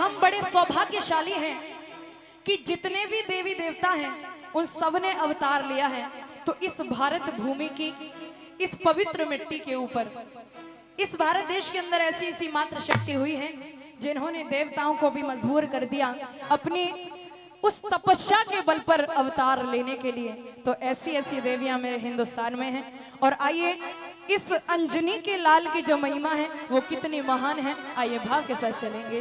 हम बड़े सौभाग्यशाली हैं कि जितने भी देवी देवता हैं उन सब ने अवतार लिया है। तो इस भारत भूमि की इस पवित्र मिट्टी के ऊपर इस भारत देश के अंदर ऐसी ऐसी मात्र शक्ति हुई है जिन्होंने देवताओं को भी मजबूर कर दिया अपनी उस तपस्या के बल पर अवतार लेने के लिए। तो ऐसी ऐसी देवियां मेरे हिंदुस्तान में हैं। और आइए इस अंजनी के लाल की जो महिमा है वो कितनी महान है, आइए भाव के साथ चलेंगे।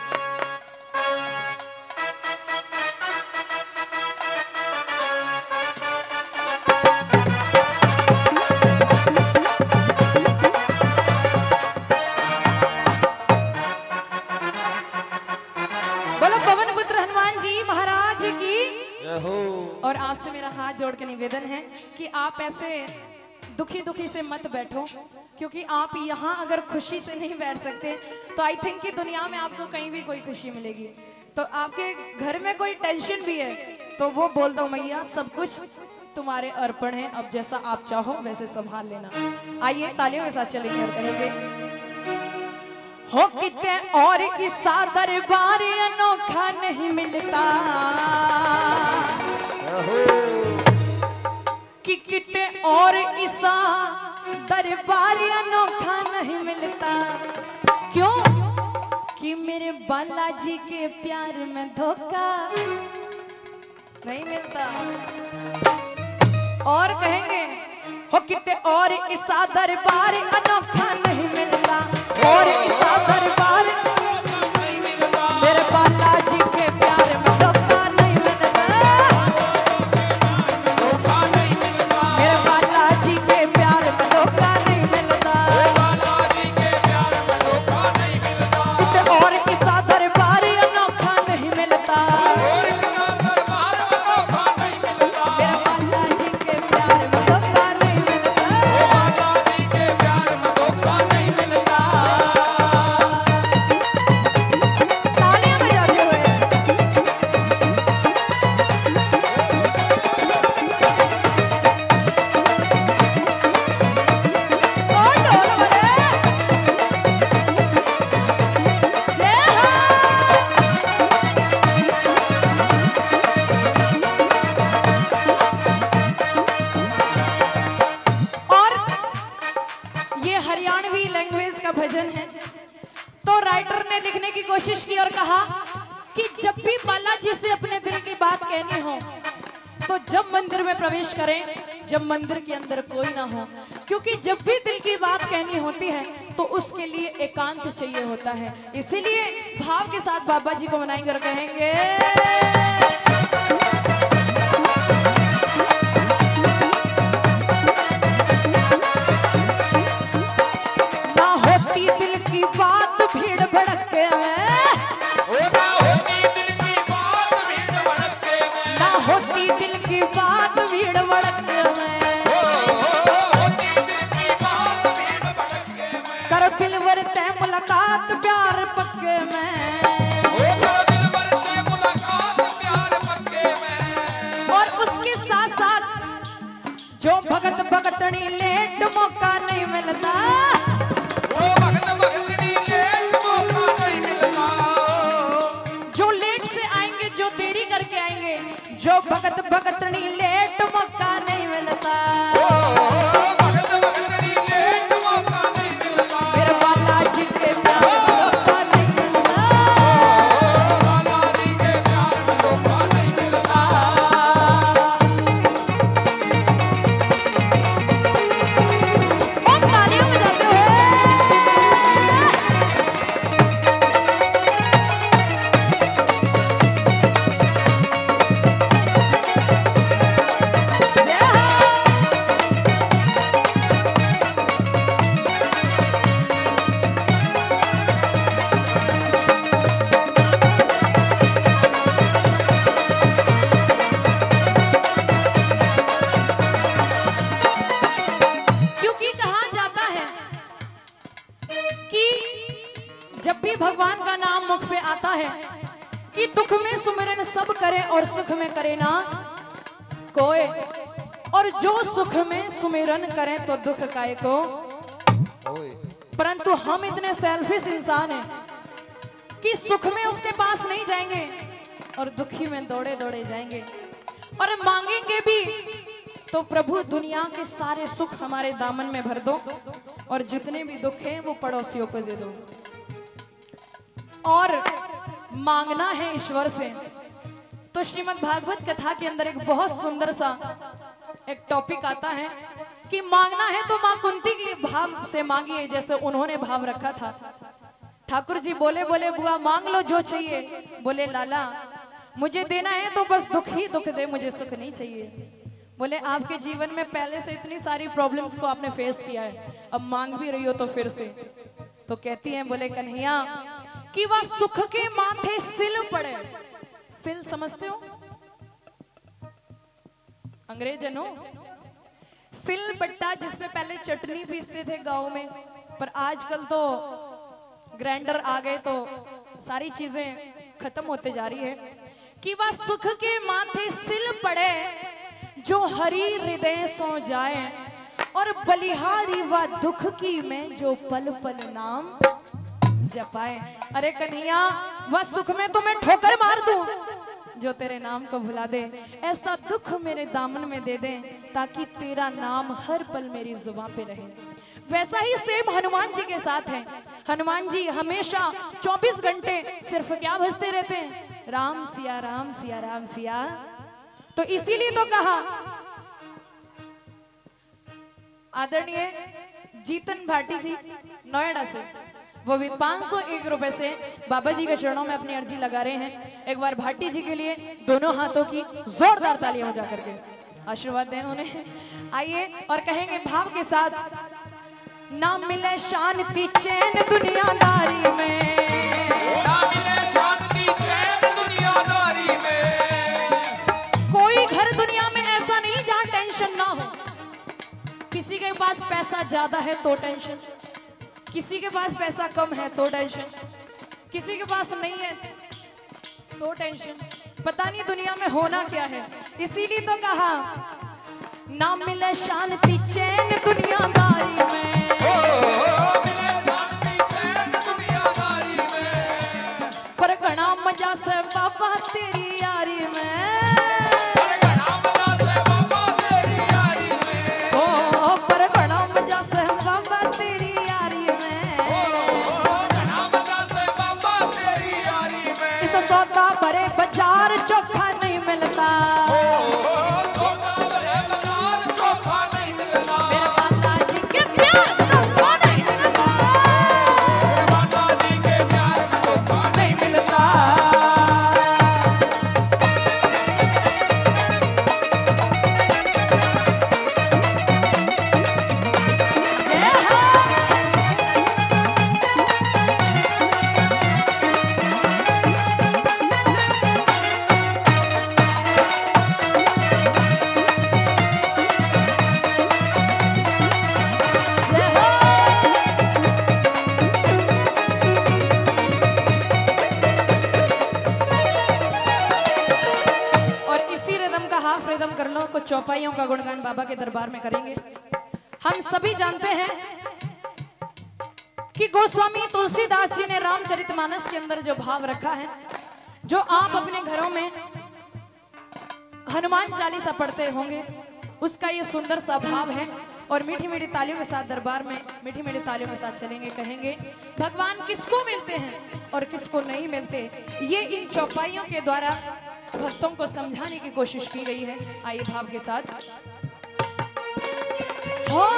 और आपसे मेरा हाथ जोड़ के निवेदन है कि आप ऐसे दुखी दुखी से मत बैठो, क्योंकि आप यहाँ अगर खुशी से नहीं बैठ सकते तो आई थिंक कि दुनिया में आपको कहीं भी कोई खुशी मिलेगी। तो आपके घर में कोई टेंशन भी है तो वो बोल दो मैया सब कुछ तुम्हारे अर्पण है, अब जैसा आप चाहो वैसे संभाल लेना। आइए तालियों के साथ चलेंगे और कहेंगे हो कितने और इसा दरबार अनोखा नहीं मिलता कि कितने और इसा दरबार अनोखा नहीं मिलता। क्यों कि मेरे बालाजी के प्यार में धोखा नहीं मिलता। और कहेंगे हो कितने और इसा दरबार अनोखा नहीं मिलता, और इसा दरबार नहीं मिलता, मेरे बालाजी के प्यार में धोखा नहीं मिलता, धोखा नहीं मिलता, मेरे बालाजी के प्यार में धोखा नहीं मिलता, बालाजी के प्यार में धोखा नहीं मिलता, कितने और इसा दरबार अनोखा नहीं मिलता, और इसा दरबार अनोखा नहीं मिलता, मेरे बालाजी के प्यार में धोखा नहीं मिलता, बालाजी के प्यार में धोखा नहीं मिलता। तालियां बजाते हुए और ढोल बजे जय हो। और ये हरियाणवी लैंग्वेज का भजन है। तो राइटर ने लिखने की कोशिश की और कहा कि जब भी बालाजी से अपने दिल की बात कहनी हो तो जब मंदिर में प्रवेश करें, जब मंदिर के अंदर कोई ना हो, क्योंकि जब भी दिल की बात कहनी होती है तो उसके लिए एकांत चाहिए होता है। इसीलिए भाव के साथ बाबा जी को मनाएंगे और कहेंगे ना होती दिल की बात भीड़ भड़के में, ना होती दिल की बात भीड़ भड़के में, ना होती दिल की बात भीड़ भड़के में, होती दिल की बात भीड़ भड़के में, कर दिलवर से मुलाकात प्यार पक्के में, कर दिलवर से मुलाकात प्यार पक्के में। और उसके साथ साथ जो भगत भगतनी लेट मौका नहीं मिलता, जो भगत भगतनी लेट मौका नहीं मिलता, जो लेट से आएंगे, जो देरी करके आएंगे, जो भगत भगतनी लेट मौका नहीं मिलता, भगत भगतनी लेट मौका नहीं मिलता, मेरे बालाजी के प्यार में धोखा नहीं मिलता, बालाजी के प्यार में धोखा नहीं मिलता। और तालियां बजाते हुए जय हो। क्योंकि कहा जाता है कि जब भी भगवान का नाम मुख पे आता है कि दुख में सुमिरन सब करे और सुख में करे ना कोई, और जो सुख में सुमिरन करें तो दुख काहे को। परंतु हम इतने सेल्फिश इंसान हैं कि सुख में उसके पास नहीं जाएंगे और दुखी में दौड़े दौड़े जाएंगे, और मांगेंगे भी तो प्रभु दुनिया के सारे सुख हमारे दामन में भर दो और जितने भी दुख हैं वो पड़ोसियों को दे दो। और मांगना है ईश्वर से तो श्रीमद् भागवत कथा के अंदर एक बहुत सुंदर सा एक टॉपिक आता है कि मांगना है तो मां कुंती के भाव से मांगिए, जैसे उन्होंने भाव रखा था। ठाकुर जी बोले बोले बुआ मांग लो जो चाहिए। बोले लाला मुझे देना है तो बस दुख ही दुख दे, मुझे सुख नहीं चाहिए। बोले आपके जीवन में पहले से इतनी सारी प्रॉब्लम्स को आपने फेस किया है, अब मांग भी रही हो तो फिर से। तो कहती हैं बोले कन्हैया कि वह सुख के माथे सिल पड़े। सिल समझते हो अंग्रेजनो? सिल बट्टा जिसमें पहले चटनी पीसते थे गांव में, पर आजकल तो ग्राइंडर आ गए तो सारी चीजें खत्म होते जा रही है। कि वह सुख के माथे सिल पड़े जो हरि हृदय सो जाए, और बलिहारी व दुख की में जो पल पल नाम जपाए। अरे कन्हैया वह सुख में तो मैं ठोकर मार दूं जो तेरे नाम को भुला दे, ऐसा दुख मेरे दामन में दे दे ताकि तेरा नाम हर पल मेरी जुबान पे रहे। वैसा ही सेम हनुमान जी के साथ है। हनुमान जी हमेशा 24 घंटे सिर्फ क्या भजते रहते हैं? राम सिया राम सिया राम सिया। तो इसीलिए तो कहा आदरणीय जीतन भाटी जी नोएडा से, वो भी 501 रुपए से बाबा जी के चरणों में अपनी अर्जी लगा रहे हैं। एक बार भाटी जी के लिए दोनों हाथों की जोरदार तालियां हो जा करके आशीर्वाद दें उन्हें। आइए और कहेंगे भाव के साथ, ना मिले शांति चैन दुनियादारी में, ना मिले शांति चैन दुनियादारी में। कोई घर दुनिया में ऐसा नहीं जहां टेंशन ना हो। किसी के पास पैसा ज्यादा है तो टेंशन, किसी के पास पैसा कम है तो टेंशन, किसी के पास नहीं है तो टेंशन। पता नहीं दुनिया में होना क्या है। इसीलिए तो कहा ना मिले शांति चैन दुनियादारी में, मिले शांति चैन दुनियादारी में। पर घना मजा से बाबा तेरी यारी में, पर घना मजा से बाबा तेरी यारी में। ओ पर घना मजा से बाबा तेरी यारी में, घना मजा से बाबा तेरी यारी में। इस सौदा भरे बाजार चोखा नहीं मिलता, सौदा भरे बाजार चोखा नहीं मिलता। मेरे बाला जी के प्यार में धोखा नहीं मिलता, बाबा जी के प्यार में धोखा नहीं मिलता। ये है और इसी रिदम का हाफ रिदम कर लो। कुछ चौपाइयों का गुणगान बाबा के दरबार में करेंगे। हम सभी जानते हैं कि गोस्वामी तुलसीदास जी ने रामचरितमानस के अंदर जो भाव रखा है, जो आप अपने घरों में हनुमान चालीसा पढ़ते होंगे, उसका ये सुंदर सा भाव है। और मीठी मीठी तालियों के साथ दरबार में मीठी मीठी तालियों के साथ चलेंगे, कहेंगे भगवान किसको मिलते हैं और किसको नहीं मिलते। ये इन चौपाइयों के द्वारा भक्तों को समझाने की कोशिश की गई है। आइए भाव के साथ। हो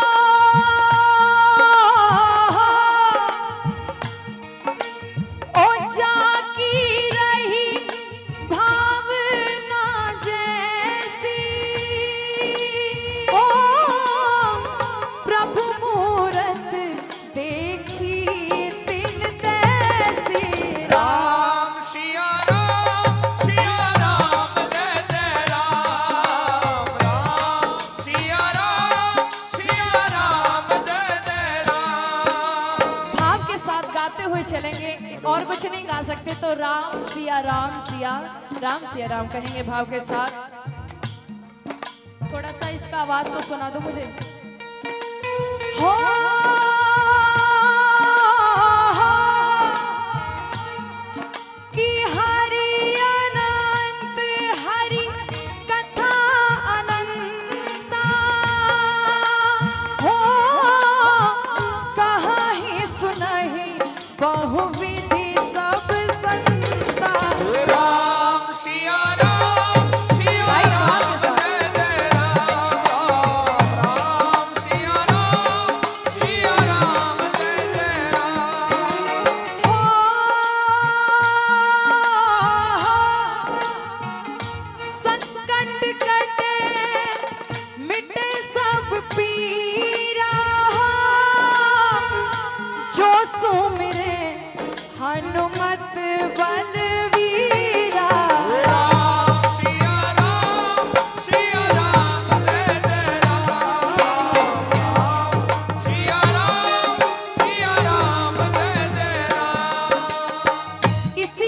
ओ जाकी रही भावना जैसी, ओ प्रभु मूरत देखी तिन तैसी। राम सिया राम जय जय राम। राम सिया राम जय जय राम। भाव के साथ गाते हुए चलेंगे, और कुछ नहीं गा सकते तो राम सिया राम कहेंगे भाव के साथ। थोड़ा सा इसका आवाज तो सुना दो मुझे। हो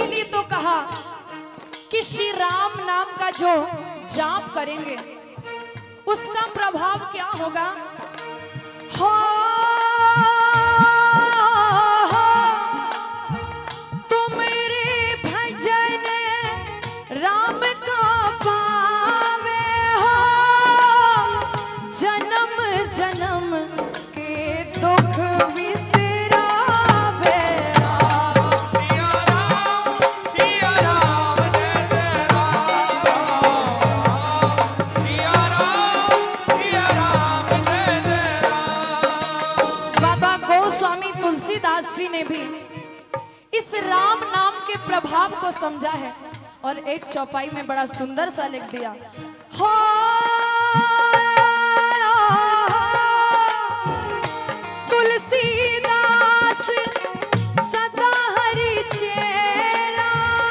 इसीलिए तो कहा कि श्री राम नाम का जो जाप करेंगे उसका प्रभाव क्या होगा। हो तुम रे भजन राम का पावे हो, जन्म जन्म के दुख विसरावे। सिया राम जय जय राम, सिया राम जय जय राम। बाबा गोस्वामी तुलसीदास जी ने भी इस राम नाम के प्रभाव को समझा है और एक चौपाई में बड़ा सुंदर सा लिख दिया। हो तुलसीदास सदा हरि चेरा,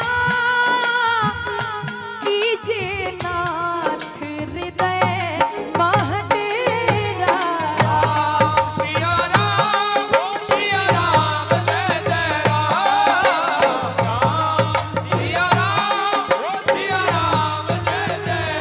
कीजिए नाथ हृदय महडेरा। सिया राम जय जय राम, सिया राम जय जय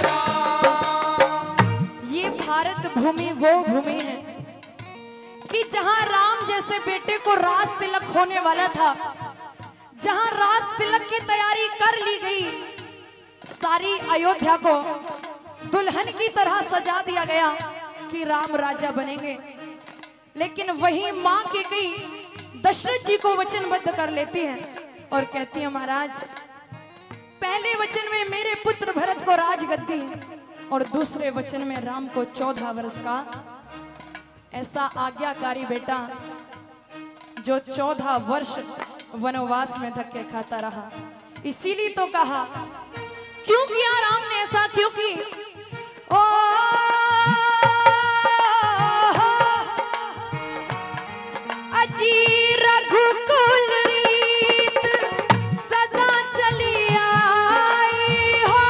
राम। ये भारत भूमि वो भूमि है कि जहां राम जैसे बेटे को राज तिलक होने वाला था, जहां राज तिलक की तैयारी कर ली गई, सारी अयोध्या को दुल्हन की तरह सजा दिया गया कि राम राजा बनेंगे। लेकिन वही मां की गई दशरथ जी को वचनबद्ध कर लेती है और कहती है, महाराज पहले वचन में मेरे पुत्र भरत को राजगद्दी और दूसरे वचन में राम को 14 वर्ष का ऐसा आज्ञाकारी बेटा जो 14 वर्ष वनवास में धक्के खाता रहा। इसीलिए तो कहा क्यों किया राम ने ऐसा, क्योंकि ओ अजी रघुकुल रीत सदा चली आई हो,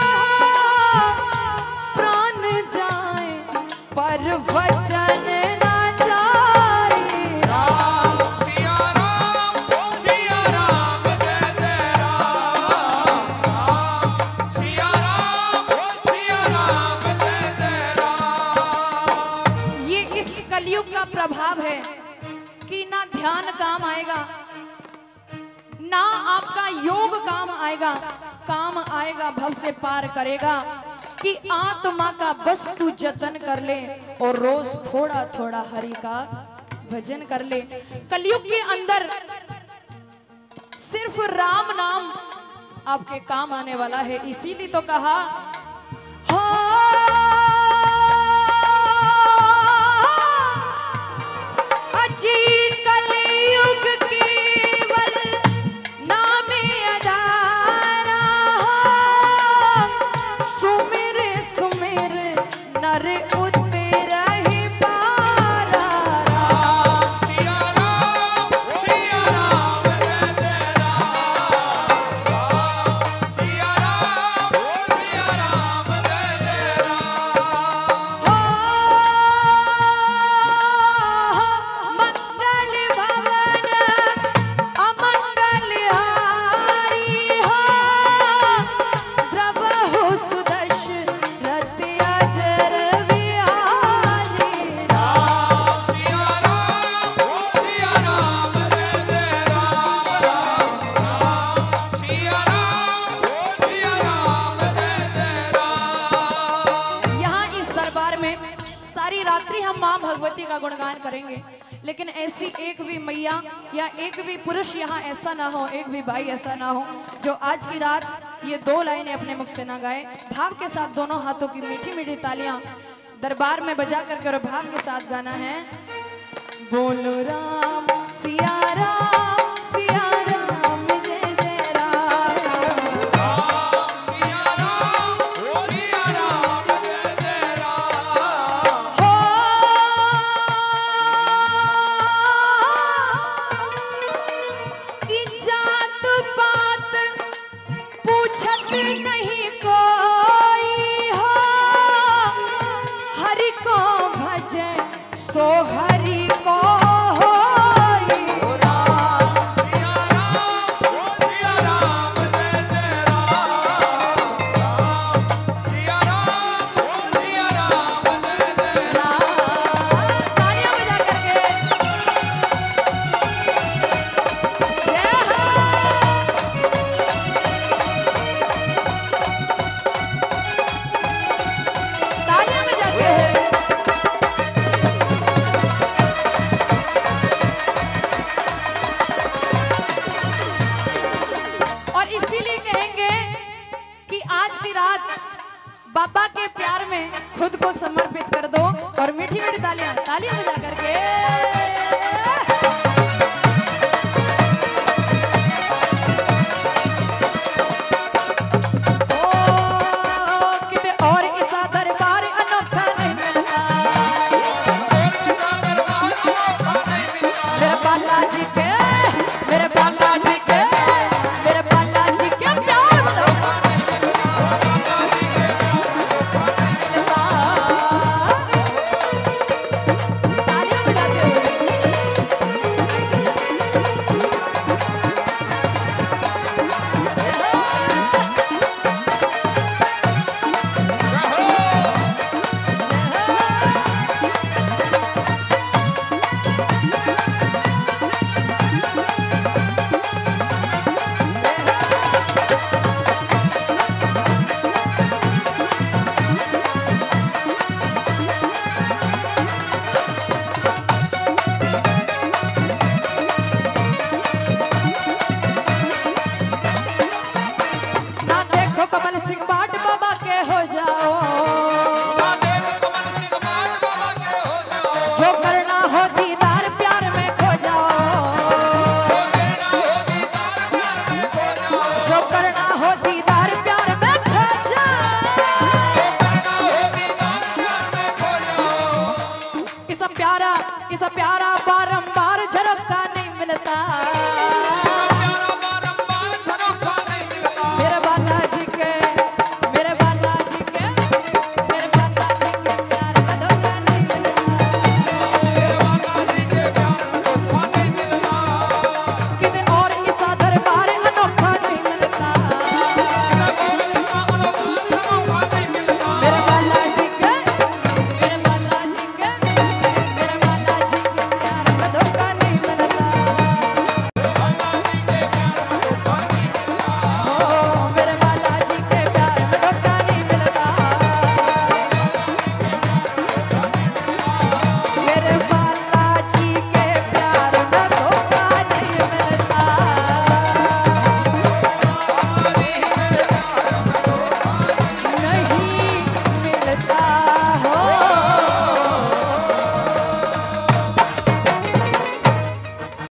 प्राण जाए पर वचन ना जाए। सिया राम जय जय राम, सिया राम जय जय राम। ये इस कलयुग का प्रभाव है कि ना ध्यान काम आएगा, ना आपका योग काम आएगा, काम आएगा भव से पार करेगा कि आत्मा का बस तू जतन कर ले और रोज थोड़ा थोड़ा हरि का भजन कर ले। कलयुग के अंदर सिर्फ राम नाम आपके काम आने वाला है। इसीलिए तो कहा अजी कलयुग केवल नामे अधारा, सुमिर सुमिर नर उतरहि पारा। सिया राम जय जय राम, सिया राम जय जय राम। मंगल भवन अमंगल हारी हो, द्रवहु सुदशरथ अजर बिहारी। सिया राम जय जय राम, सिया राम जय जय राम। यहाँ इस दरबार में सारी रात्रि हम माँ भगवती का गुणगान करेंगे, लेकिन ऐसी एक भी मैया या एक भी पुरुष यहाँ ऐसा ना हो, एक भी भाई ऐसा ना हो जो आज की रात ये 2 लाइनें अपने मुख से ना गाए। भाव के साथ दोनों हाथों की मीठी मीठी तालियां दरबार में बजा करके और भाव के साथ गाना है। बोलो राम सिया राम, सिया राम जय जय राम। सिया राम जय जय राम। हो कि जात पात पूछत नहीं कोई हो, हरि को भजे सो हरि को हो। आज की रात बाबा के प्यार में खुद को समर्पित कर दो और मीठी मीठी तालियां तालियां बजा करके होती